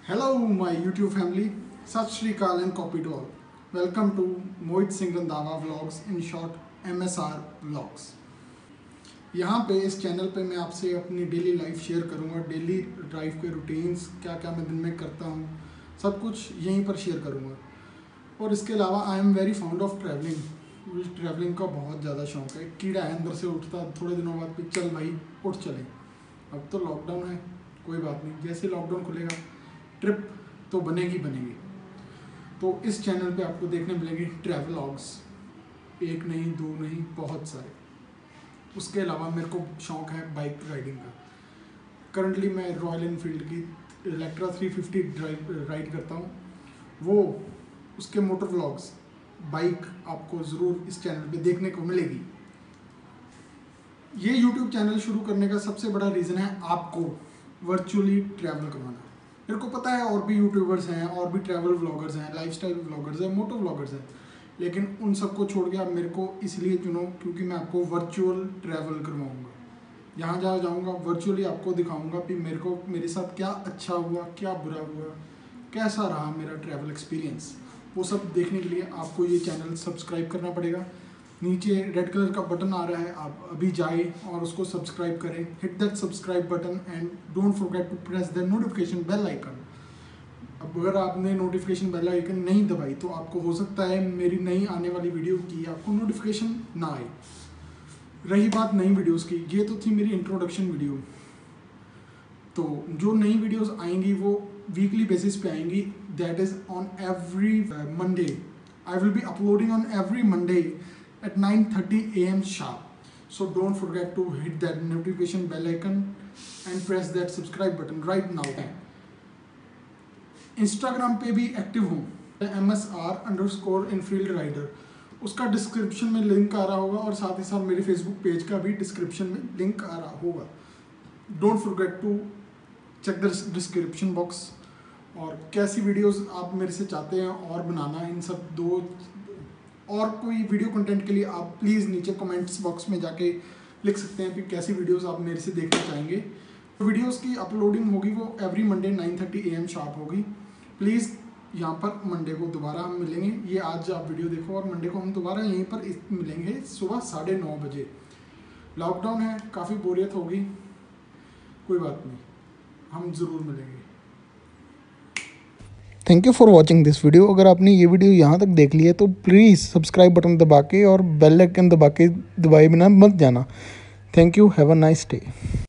Hello my YouTube family, Sat Shri Akal and copy to all. Welcome to Mohit Singh Randhawa Vlogs, in short MSR Vlogs. यहाँ पे इस channel पे मैं आपसे अपनी daily life share करूँगा, daily life के रूटीन्स, क्या क्या मैं दिन में करता हूँ, सब कुछ यहीं पर शेयर करूँगा। और इसके अलावा I am very found of travelling. मुझे ट्रैवलिंग का बहुत ज़्यादा शौक है। कीड़ा है अंदर से उठता, थोड़े दिनों बाद फिर चल भाई उठ चले। अब तो लॉकडाउन है, कोई बात नहीं, जैसे लॉकडाउन खुलेगा ट्रिप तो बनेगी। तो इस चैनल पे आपको देखने मिलेंगे ट्रैवल व्लॉग्स, एक नहीं दो नहीं बहुत सारे। उसके अलावा मेरे को शौक़ है बाइक राइडिंग का। करंटली मैं रॉयल एनफील्ड की इलेक्ट्रा 350 राइड करता हूँ। वो उसके मोटर व्लॉग्स, बाइक आपको ज़रूर इस चैनल पे देखने को मिलेगी। ये यूट्यूब चैनल शुरू करने का सबसे बड़ा रीज़न है आपको वर्चुअली ट्रैवल करवाना। मेरे को पता है और भी यूट्यूबर्स हैं, और भी ट्रैवल व्लॉगर्स हैं, लाइफस्टाइल व्लॉगर्स हैं, मोटो व्लॉगर्स हैं, लेकिन उन सबको छोड़ के आप मेरे को इसलिए चुनो क्योंकि मैं आपको वर्चुअल ट्रैवल करवाऊँगा। जहाँ जहाँ जाऊँगा वर्चुअली आपको दिखाऊँगा कि मेरे साथ क्या अच्छा हुआ, क्या बुरा हुआ, कैसा रहा मेरा ट्रैवल एक्सपीरियंस। वो सब देखने के लिए आपको ये चैनल सब्सक्राइब करना पड़ेगा। नीचे रेड कलर का बटन आ रहा है, आप अभी जाए और उसको सब्सक्राइब करें। Hit that subscribe button and don't forget to press the notification bell icon. अब अगर आपने नोटिफिकेशन बेल आइकन नहीं दबाई तो आपको हो सकता है मेरी नई आने वाली वीडियो की आपको नोटिफिकेशन ना आए। रही बात नई वीडियोस की, ये तो थी मेरी इंट्रोडक्शन वीडियो। तो जो नई वीडियोस आएंगी वो वीकली बेसिस पे आएंगी। That is on every Monday. I will be uploading on every Monday at 9:30 AM sharp. So don't forget to hit that notification bell icon and press that subscribe button right now. Instagram पे भी active हूँ, MSR_Enfield Rider। उसका description में link आ रहा होगा और साथ ही साथ मेरे फेसबुक पेज का भी डिस्क्रिप्शन में लिंक आ रहा होगा। Don't forget to check the description box. और कैसी वीडियोस आप मेरे से चाहते हैं और बनाना, इन सब दो और कोई वीडियो कंटेंट के लिए आप प्लीज़ नीचे कमेंट्स बॉक्स में जाके लिख सकते हैं कि कैसी वीडियोस आप मेरे से देखना चाहेंगे। वीडियोस की अपलोडिंग होगी वो एवरी मंडे 9:30 AM शार्प होगी। प्लीज़ यहाँ पर मंडे को दोबारा हम मिलेंगे। ये आज आप वीडियो देखो और मंडे को हम दोबारा यहीं पर मिलेंगे सुबह 9:30 बजे। लॉकडाउन है, काफ़ी बोरियत होगी, कोई बात नहीं, हम ज़रूर मिलेंगे। Thank you for watching this video. अगर आपने ये वीडियो यहाँ तक देख लिया तो प्लीज़ सब्सक्राइब बटन दबा के और बेल आइकन दबाए बिना मत जाना। Thank you, have a nice day.